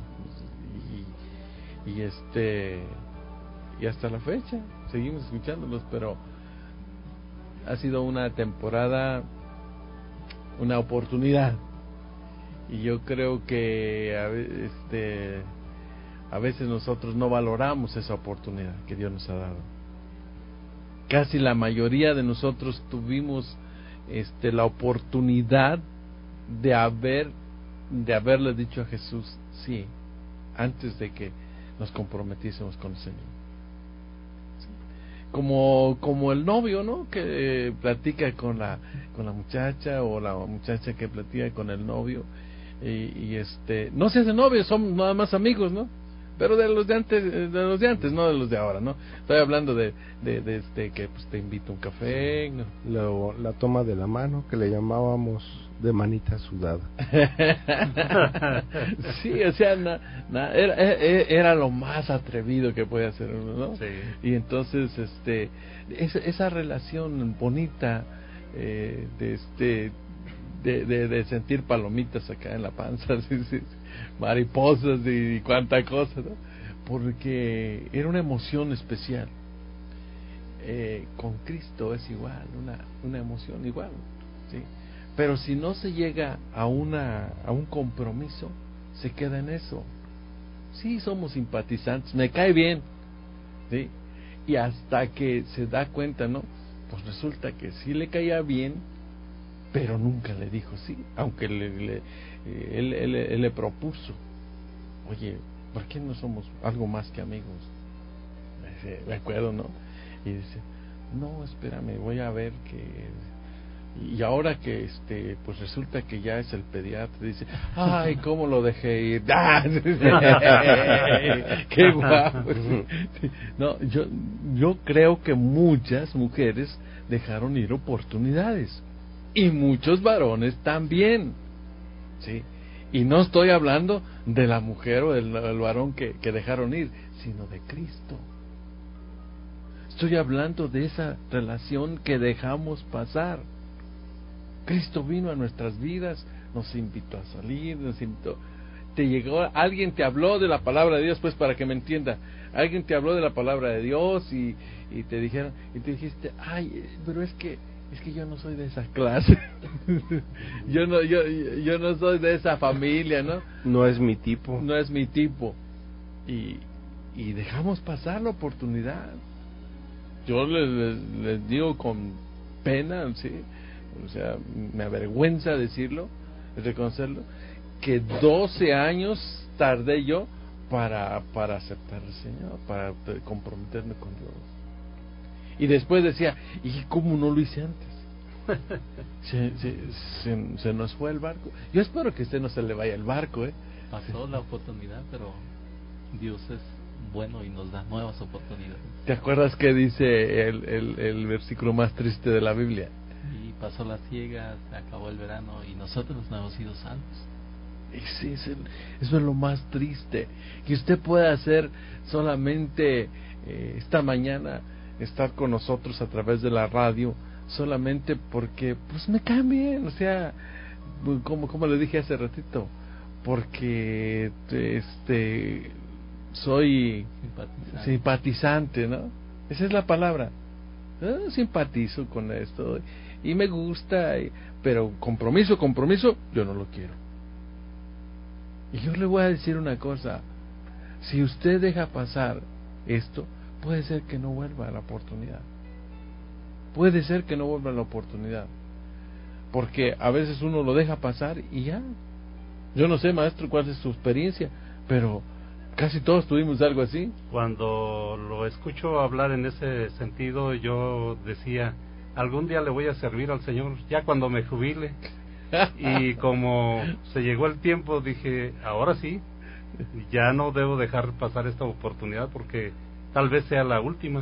y, y este y hasta la fecha seguimos escuchándolos, pero ha sido una temporada, una oportunidad, y yo creo que a, este, a veces nosotros no valoramos esa oportunidad que Dios nos ha dado. Casi la mayoría de nosotros tuvimos Este, la oportunidad de haber de haberle dicho a Jesús sí antes de que nos comprometiésemos con el Señor. Sí. Como como el novio, ¿no? Que platica con la con la muchacha, o la muchacha que platica con el novio, y, y este no se hacen novios, son nada más amigos, ¿no? Pero de los de antes, de los de antes, no de los de ahora, ¿no? Estoy hablando de, de, de este que pues te invito a un café, ¿no? Luego, la toma de la mano, que le llamábamos de manita sudada. Sí, o sea, na, na, era, era lo más atrevido que puede hacer uno, ¿no? Sí. Y entonces, este, esa, esa relación bonita, eh, de este, de, de, de sentir palomitas acá en la panza, sí, sí, mariposas y, y cuánta cosa, ¿no? Porque era una emoción especial. Eh, con Cristo es igual, una, una emoción igual, ¿sí? Pero si no se llega a una a un compromiso, se queda en eso. Sí, somos simpatizantes, me cae bien, ¿sí? Y hasta que se da cuenta, ¿no? Pues resulta que sí le caía bien, pero nunca le dijo sí, aunque le, le, eh, él, él, él le propuso, oye, ¿por qué no somos algo más que amigos? ¿De acuerdo, no? Y dice, no, espérame, voy a ver que... Y ahora que este pues resulta que ya es el pediatra, dice, ay, cómo lo dejé ir. ¡Ah! ¡Qué guapo! No, yo, yo creo que muchas mujeres dejaron ir oportunidades, y muchos varones también, ¿sí? Y no estoy hablando de la mujer o del, del varón que, que dejaron ir, sino de Cristo. Estoy hablando de esa relación que dejamos pasar. Cristo vino a nuestras vidas, nos invitó a salir, nos invitó. Te llegó, alguien te habló de la palabra de Dios, pues para que me entienda. Alguien te habló de la palabra de Dios y, y te dijeron, y te dijiste, ay, pero es que es que yo no soy de esa clase. yo no yo yo no soy de esa familia, ¿no? No es mi tipo. No es mi tipo. Y y dejamos pasar la oportunidad. Yo les, les, les digo con pena, sí, o sea, me avergüenza decirlo, reconocerlo, que doce años tardé yo para para aceptar al Señor, para comprometerme con Dios. Y después decía, ¿y cómo no lo hice antes? se, se, se, se nos fue el barco. Yo espero que a usted no se le vaya el barco, ¿eh? Pasó sí. la oportunidad, pero Dios es bueno y nos da nuevas oportunidades. ¿Te acuerdas que dice el, el, el versículo más triste de la Biblia? Y pasó la siega, se acabó el verano y nosotros no hemos sido salvos. Ese es el, eso es lo más triste, que usted pueda hacer solamente eh, esta mañana estar con nosotros a través de la radio, solamente porque pues me caen bien, o sea, como, como le dije hace ratito, porque este soy simpatizante, simpatizante, ¿no? Esa es la palabra. ¿Eh? Simpatizo con esto y me gusta, y, pero compromiso, compromiso, yo no lo quiero. Y yo le voy a decir una cosa, si usted deja pasar esto, puede ser que no vuelva a la oportunidad. Puede ser que no vuelva a la oportunidad. Porque a veces uno lo deja pasar y ya. Yo no sé, maestro, cuál es su experiencia, pero casi todos tuvimos algo así. Cuando lo escucho hablar en ese sentido, yo decía, algún día le voy a servir al Señor, ya cuando me jubile. Y como se llegó el tiempo, dije, ahora sí, ya no debo dejar pasar esta oportunidad porque tal vez sea la última.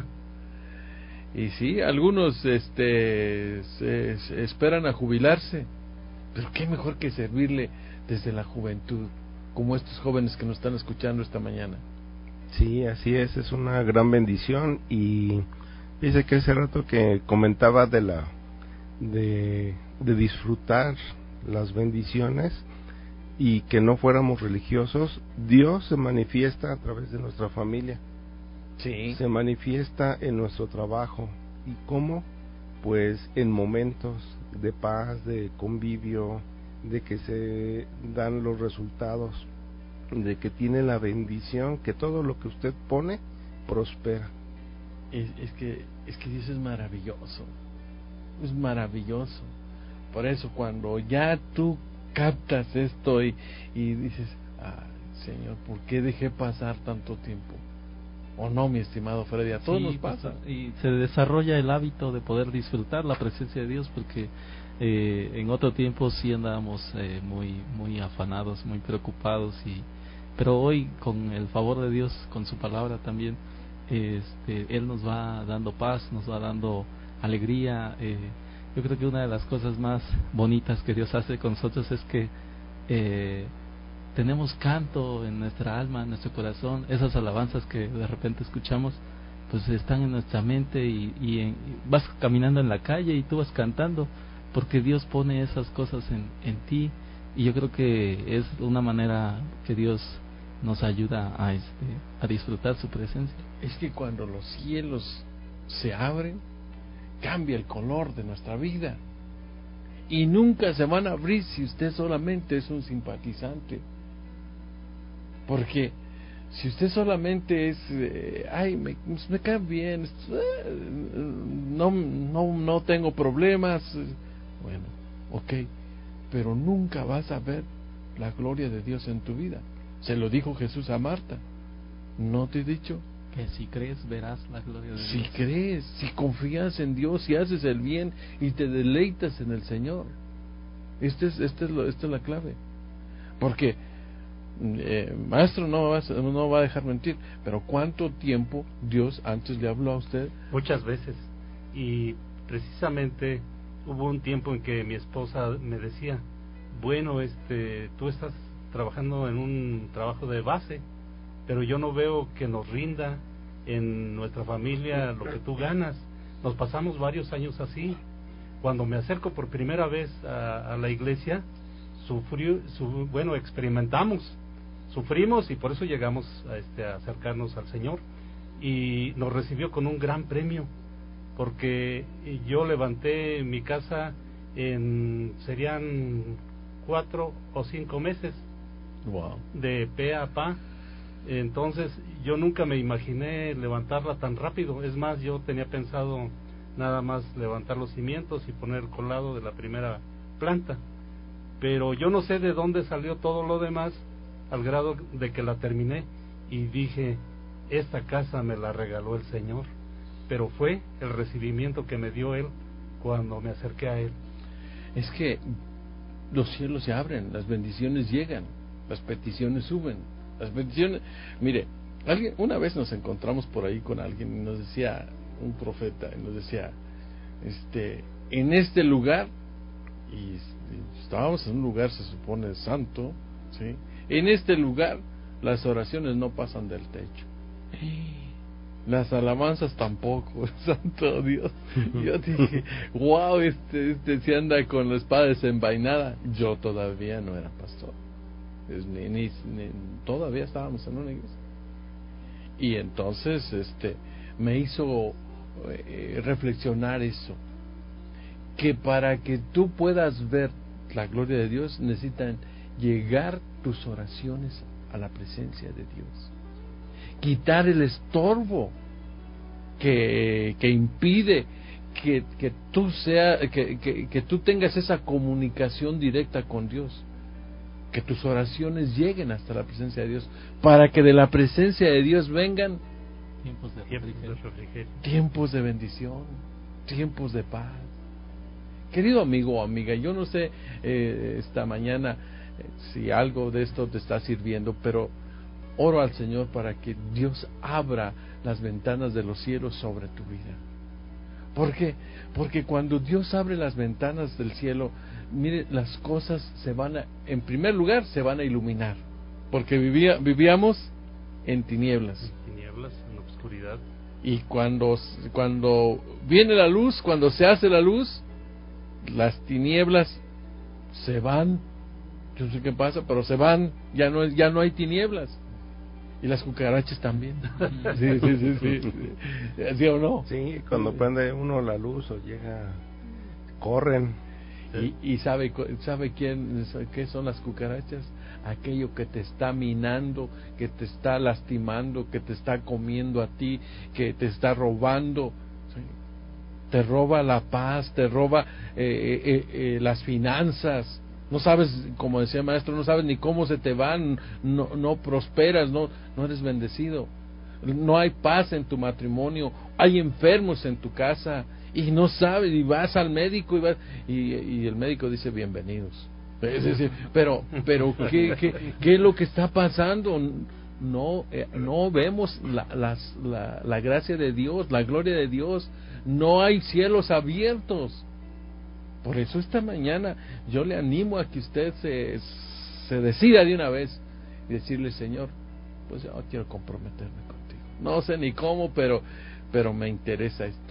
Y sí, algunos este se, se esperan a jubilarse, pero qué mejor que servirle desde la juventud, como estos jóvenes que nos están escuchando esta mañana. Sí, así es, es una gran bendición. Y dice que hace rato que comentaba de la de, de disfrutar las bendiciones y que no fuéramos religiosos. Dios se manifiesta a través de nuestra familia. Sí. Se manifiesta en nuestro trabajo. ¿Y cómo? Pues en momentos de paz, de convivio, de que se dan los resultados, de que tiene la bendición, que todo lo que usted pone prospera. Es, es que es que Dios es maravilloso, es maravilloso. Por eso cuando ya tú captas esto y, y dices, ah, Señor, ¿por qué dejé pasar tanto tiempo? ¿O no, mi estimado Freddy? A todos sí, nos pasa. Y se desarrolla el hábito de poder disfrutar la presencia de Dios, porque eh, en otro tiempo sí andábamos eh, muy muy afanados, muy preocupados, y pero hoy, con el favor de Dios, con su palabra también, este, Él nos va dando paz, nos va dando alegría. Eh, yo creo que una de las cosas más bonitas que Dios hace con nosotros es que eh, tenemos canto en nuestra alma, en nuestro corazón. Esas alabanzas que de repente escuchamos, pues están en nuestra mente, y, y, en, y vas caminando en la calle y tú vas cantando, porque Dios pone esas cosas en, en ti. Y yo creo que es una manera que Dios nos ayuda a este a disfrutar su presencia. Es que cuando los cielos se abren, cambia el color de nuestra vida, y nunca se van a abrir si usted solamente es un simpatizante. Porque si usted solamente es eh, ay, me, me cae bien, eh, no, no, no tengo problemas, bueno, ok, pero nunca vas a ver la gloria de Dios en tu vida. Se lo dijo Jesús a Marta, ¿no te he dicho? Que si crees verás la gloria de si Dios. Si crees, si confías en Dios, si haces el bien y te deleitas en el Señor. Este es, este es lo, esta es la clave. Porque eh, maestro no va, no va a dejar mentir, pero ¿cuánto tiempo Dios antes le habló a usted? Muchas veces. Y precisamente hubo un tiempo en que mi esposa me decía, bueno, este, tú estás trabajando en un trabajo de base, pero yo no veo que nos rinda en nuestra familia lo que tú ganas. Nos pasamos varios años así. Cuando me acerco por primera vez a, a la iglesia, sufrí, su, bueno, experimentamos, sufrimos y por eso llegamos a, este, a acercarnos al Señor. Y nos recibió con un gran premio, porque yo levanté mi casa en, serían cuatro o cinco meses, wow, de pe a pa. Entonces yo nunca me imaginé levantarla tan rápido. Es más, yo tenía pensado nada más levantar los cimientos y poner el colado de la primera planta, pero yo no sé de dónde salió todo lo demás, al grado de que la terminé y dije, esta casa me la regaló el Señor. Pero fue el recibimiento que me dio Él cuando me acerqué a Él. Es que los cielos se abren, las bendiciones llegan, las peticiones suben, las bendiciones. Mire, alguien, una vez nos encontramos por ahí con alguien y nos decía, un profeta, y nos decía, este, en este lugar, y, y estábamos en un lugar, se supone, santo, ¿sí? En este lugar las oraciones no pasan del techo. Las alabanzas tampoco, santo Dios. Yo dije, wow, este, este se anda con la espada desenvainada. Yo todavía no era pastor, es, ni, ni, ni, todavía estábamos en una iglesia. Y entonces este me hizo eh, reflexionar eso, que para que tú puedas ver la gloria de Dios necesitan llegar tus oraciones a la presencia de Dios, quitar el estorbo que, que impide que, que tú sea que, que, que tú tengas esa comunicación directa con Dios, que tus oraciones lleguen hasta la presencia de Dios, para que de la presencia de Dios vengan tiempos de refrigerio, tiempos de bendición, tiempos de paz. Querido amigo o amiga, yo no sé eh, esta mañana eh, si algo de esto te está sirviendo, pero oro al Señor para que Dios abra las ventanas de los cielos sobre tu vida. ¿Por qué? Porque cuando Dios abre las ventanas del cielo, mire, las cosas se van a, en primer lugar, se van a iluminar, porque vivía, vivíamos en tinieblas. En tinieblas, en obscuridad. Y cuando, cuando viene la luz, cuando se hace la luz, las tinieblas se van. Yo no sé qué pasa, pero se van, ya no, ya no hay tinieblas. Y las cucarachas también. Sí, sí, sí, sí, sí. ¿Sí o no? Sí, cuando prende uno la luz o llega, corren. Y, y sabe, sabe quién, qué son las cucarachas. Aquello que te está minando, que te está lastimando, que te está comiendo a ti, que te está robando. ¿Sí? Te roba la paz, te roba eh, eh, eh, las finanzas. No sabes, como decía el maestro, no sabes ni cómo se te van, no, no prosperas, no, no eres bendecido, no hay paz en tu matrimonio, hay enfermos en tu casa y no sabes, y vas al médico y vas, y, y el médico dice bienvenidos. Es decir, pero, pero ¿qué, qué, qué es lo que está pasando? No, eh, no vemos la, las, la, la gracia de Dios, la gloria de Dios, no hay cielos abiertos. Por eso esta mañana yo le animo a que usted se, se decida de una vez y decirle, Señor, pues yo quiero comprometerme contigo. No sé ni cómo, pero, pero me interesa esto.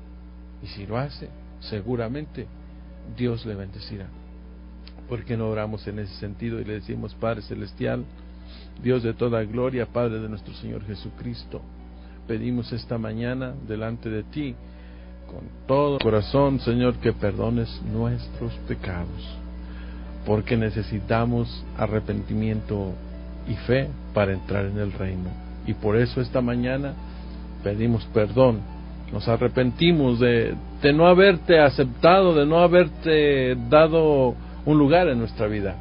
Y si lo hace, seguramente Dios le bendecirá. ¿Por qué no oramos en ese sentido y le decimos, Padre Celestial, Dios de toda gloria, Padre de nuestro Señor Jesucristo, pedimos esta mañana delante de ti, con todo corazón, Señor, que perdones nuestros pecados, porque necesitamos arrepentimiento y fe para entrar en el reino. Y por eso esta mañana pedimos perdón, nos arrepentimos de, de no haberte aceptado, de no haberte dado un lugar en nuestra vida.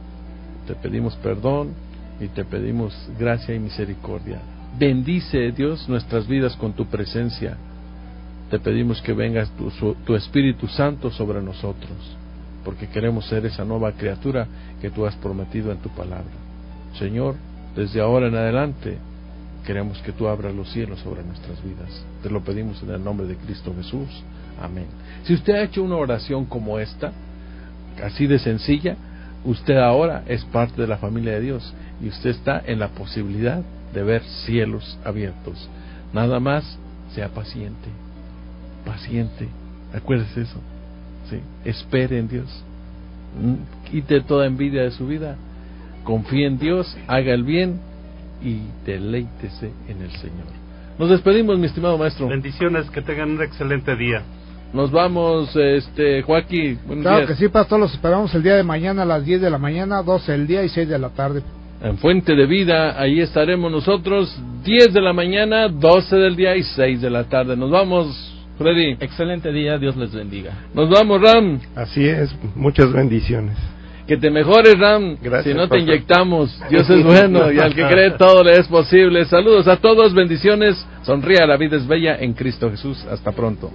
Te pedimos perdón y te pedimos gracia y misericordia. Bendice, Dios, nuestras vidas con tu presencia. Te pedimos que vengas tu, su, tu Espíritu Santo sobre nosotros, porque queremos ser esa nueva criatura que tú has prometido en tu palabra. Señor, desde ahora en adelante queremos que tú abras los cielos sobre nuestras vidas. Te lo pedimos en el nombre de Cristo Jesús. Amén. Si usted ha hecho una oración como esta, así de sencilla, usted ahora es parte de la familia de Dios y usted está en la posibilidad de ver cielos abiertos. Nada más, sea paciente, paciente, acuérdese eso, ¿sí? Espere en Dios, quite toda envidia de su vida, confíe en Dios, haga el bien y deleítese en el Señor. Nos despedimos, mi estimado maestro. Bendiciones, que tengan un excelente día. Nos vamos, este, Joaquín. Claro días. que sí, pastor, los esperamos el día de mañana a las diez de la mañana, doce del día y seis de la tarde. En Fuente de Vida, ahí estaremos nosotros, diez de la mañana, doce del día y seis de la tarde. Nos vamos, Freddy. Excelente día, Dios les bendiga. Nos vamos, Ram. Así es, muchas bendiciones. Que te mejores, Ram. Gracias, si no pastor. te inyectamos, Dios es bueno y al que cree todo le es posible. Saludos a todos, bendiciones. Sonría, la vida es bella en Cristo Jesús. Hasta pronto.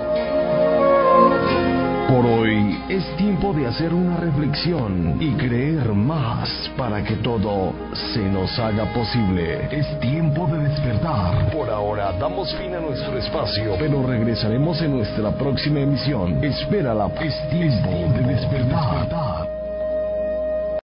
Por hoy es tiempo de hacer una reflexión y creer más para que todo se nos haga posible. Es tiempo de despertar. Por ahora damos fin a nuestro espacio, pero regresaremos en nuestra próxima emisión. Espérala, es tiempo de despertar.